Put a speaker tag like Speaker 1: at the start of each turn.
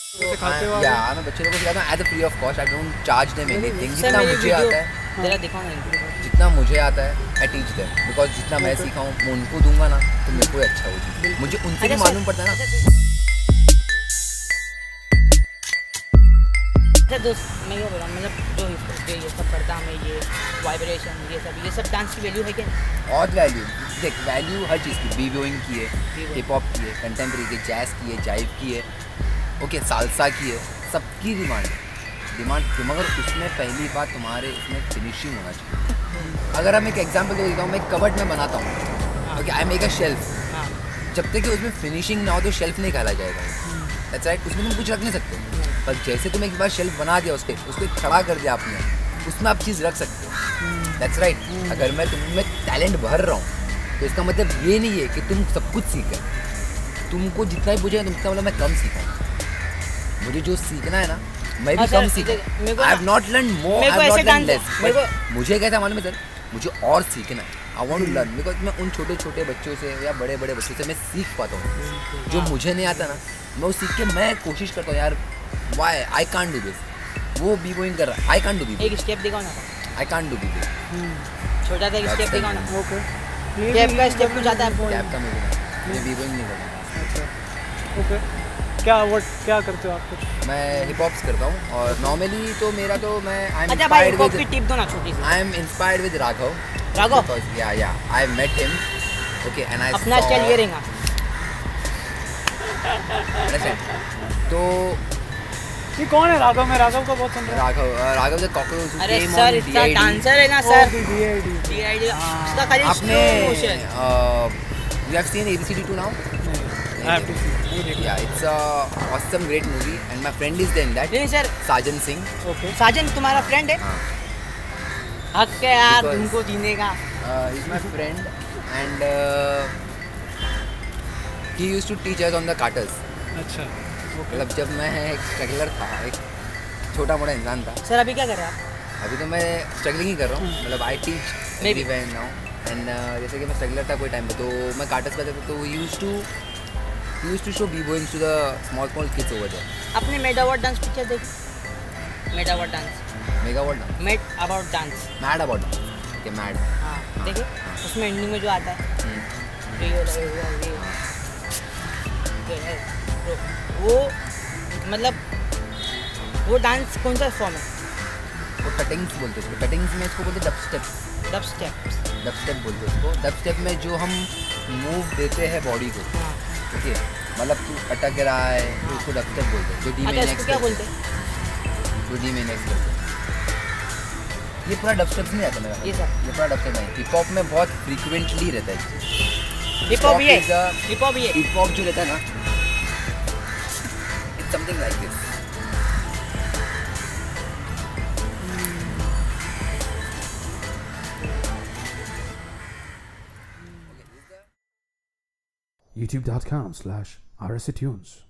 Speaker 1: सिखाते हो?
Speaker 2: या मैं बच्चों को सिखाता हूँ as a free of cost. I don't charge them anything.
Speaker 3: Sir,
Speaker 2: जितना
Speaker 3: मेरी
Speaker 2: मुझे आता
Speaker 3: वीडियो
Speaker 2: है,
Speaker 3: जरा दिखाओ ना।
Speaker 2: जितना मुझे आता है आई टीच देम, बिकॉज जितना मैं सीखा हूँ मैं उनको दूंगा ना तो मेरे को अच्छा हो जाए। मुझे उनसे भी मालूम पड़ता है ना।
Speaker 3: अच्छा दोस्त, मैं ये बोल रहा हूँ, मतलब जो ये सब करता हमें, ये वाइब्रेशन, ये सब डांस की वैल्यू है क्या?
Speaker 2: और वैल्यू देख, वैल्यू हर चीज़ की, बी-बॉइंग की है, हिप हॉप की है, कंटेम्प्रेरी की, जैज़ की है, जाइव की है, ओके, सालसा की है, सबकी डिमांड क्यों, मगर उसमें पहली बात तुम्हारे इसमें फिनिशिंग होना चाहिए। अगर हम एक एग्जांपल दे देता हूँ, मैं कबर्ड में बनाता हूँ, okay, I make a shelf, जब तक कि उसमें फिनिशिंग ना हो तो शेल्फ नहीं कहला जाएगा। दैट्स राइट, उसमें तुम कुछ रख नहीं सकते। पर जैसे तुम एक बार शेल्फ बना दिया, उसको खड़ा कर दिया आपने, उसमें आप चीज़ रख सकते हो। That's right. अगर मैं तुम्हें टैलेंट भर रहा हूँ तो इसका मतलब ये नहीं है कि तुम सब कुछ सीखे। तुमको जितना भी पूछेगा तुमका मतलब मैं कम सीखा हूँ। मुझे जो सीखना है ना मैं भी कम सीखा। I have not learn more, I have not learn less. मुझे कैसा मालूम है सर, मुझे और सीखना है। I want to learn, because मैं उन छोटे छोटे बच्चों से या बड़े बड़े बच्चों से मैं सीख पाता हूँ। जो मुझे नहीं आता ना, मैं वो सीख के मैं कोशिश करता हूँ यार, why I can't do this. वो बी गोइंग कर रहा है, आई कांट डू बी।
Speaker 3: एक स्टेप दिखाओ ना।
Speaker 2: I can't do B.
Speaker 3: छोटा सा एक स्टेप दिखाओ ना।
Speaker 1: ओके,
Speaker 3: स्टेप का स्टेप कुछ आता है?
Speaker 2: कैप का मैं बी गोइंग नहीं करता।
Speaker 1: अच्छा, ओके। क्या करते हो आप? कुछ
Speaker 2: मैं हिप हॉप्स करता हूँ और नॉर्मली तो मेरा तो मैं आई एम
Speaker 3: अच्छा भाई,
Speaker 2: इंस्पायर्ड
Speaker 3: हिप-हॉप की
Speaker 2: विद,
Speaker 3: टिप दो ना छोटी सी।
Speaker 2: I am inspired with Raghav. या I met him, okay, and I
Speaker 3: अपना स्टाइल ये रहेगा।
Speaker 2: तो
Speaker 1: ये कौन है राघव? मैं राघव का बहुत सुन रहा हूँ।
Speaker 2: राघव द कॉकरोच हु
Speaker 3: अरे
Speaker 2: केम
Speaker 3: सर,
Speaker 2: ऑन
Speaker 3: इतना
Speaker 2: DID।
Speaker 3: डांसर है ना सर।
Speaker 1: DID।
Speaker 3: उसका खाली
Speaker 2: आपने
Speaker 3: slow motion.
Speaker 2: you have seen ABCD2 now?
Speaker 1: I have to see.
Speaker 2: Yeah, it's a awesome great movie and my friend is there in that.
Speaker 3: नहीं sir,
Speaker 2: Sajan Singh.
Speaker 1: Okay.
Speaker 3: Sajan तुम्हारा friend है?
Speaker 2: हाँ।
Speaker 3: हक है यार
Speaker 2: Because-
Speaker 3: तुमको जीने का।
Speaker 2: He's my friend and he used to teach us on the carters.
Speaker 1: अच्छा,
Speaker 2: मतलब जब मैं एक स्ट्रगलर था, एक छोटा मोटा इंसान था।
Speaker 3: सर अभी क्या कर रहे हैं आप?
Speaker 2: अभी तो मैं स्ट्रगलिंग ही कर रहा हूँ, मतलब I teach
Speaker 3: Maybe.
Speaker 2: Everywhere now and जैसे कि मैं स्ट्रगलर था कोई टाइम पे, तो मैं कार्टर्स पे था, तो he used to show b-boying to the small kids over there.
Speaker 3: आपने मेड अबाउट डांस पिक्चर देखी? Mad about dance, mad about dance,
Speaker 2: mad about के मैड।
Speaker 3: हाँ देखिए, उसमें एंडिंग में जो आता है वो, मतलब वो डांस कौन सा फॉर्म है?
Speaker 2: वो कटिंग्स बोलते हैं, कटिंग्स में इसको बोलते हैं डब स्टेप बोलते हैं उसको। डब स्टेप में जो हम मूव देते हैं बॉडी को,
Speaker 3: हाँ।
Speaker 2: ओके, मतलब तू अटक रहा है तो उसको डब स्टेप बोलते हैं। जो डी
Speaker 3: अच्छा,
Speaker 2: में
Speaker 3: इसको क्या बोलते हैं?
Speaker 2: जो डी में नेक्स्ट करते हैं। ये पूरा डब स्टेप नहीं आता मेरा,
Speaker 3: ये सब
Speaker 2: ये पूरा डब स्टेप नहीं। हिप हॉप में बहुत फ्रीक्वेंटली रहता है।
Speaker 3: हिप हॉप ये,
Speaker 2: हिप हॉप जो रहता है ना, it's something like this.
Speaker 4: youtube.com/RSAtunes